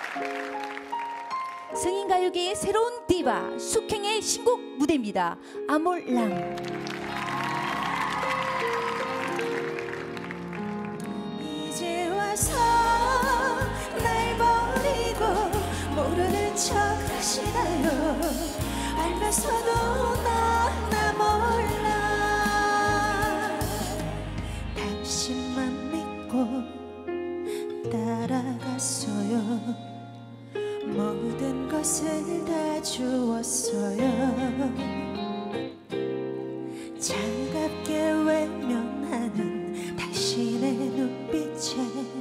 성인가요계의 새로운 디바 숙행의 신곡 무대입니다. 아몰랑. 이제 와서 날 버리고 모르는 척 하시나요? 알면서도 나 몰라. 당신만 믿고 따라갔어요. 모든 것을 다 주었어요. 차갑게 외면하는 당신의 눈빛에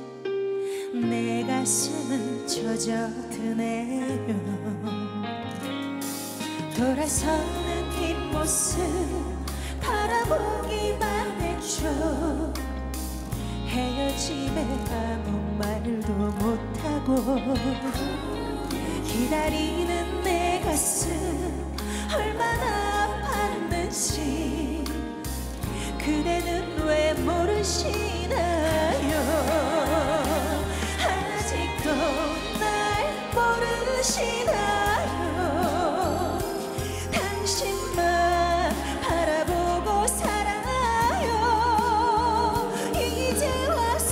내 가슴은 젖어드네요. 돌아서는 뒷모습 바라보기만 했죠. 헤어짐에 아무 말도 못하고 기다리는 내 가슴 얼마나 아팠는지 그대는 왜 모르시나요? 아직도 날 모르시나요? 당신만 바라보고 살아요. 이제 와서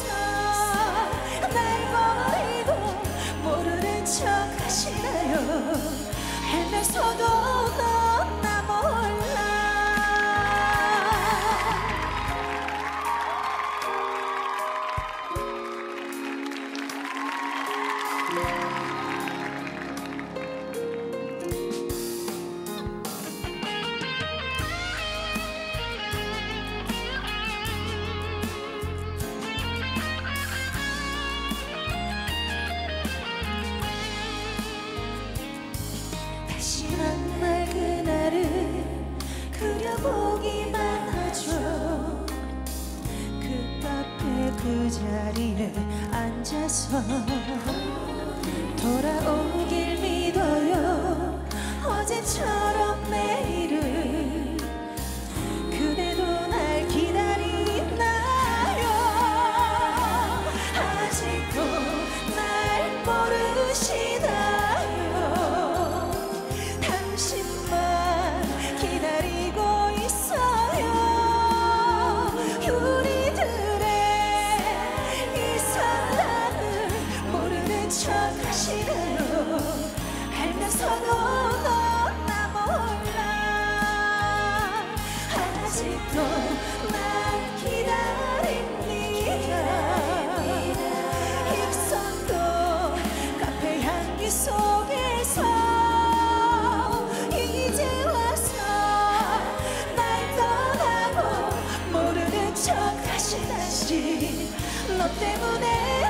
날 버리고 모르는 척 하시나요? 알면서도 나 몰라. 다시 만날 그날을 그려보기만 하죠. 그 카페 그 자리에 앉아서 돌아오길 믿어요. 어제처럼 내일을 그대도 날 기다리나요? 아직도 날 모르시나요? 당신만 기다리고 있어요. 우리들의 이 사랑을 모르는 척 하시나요? 알면서도 나 몰라. 아직도 날 기다립니다. 입선도 카페 향기 속에서 이제 와서 날 떠나고 모르는 척 하시다시 너 때문에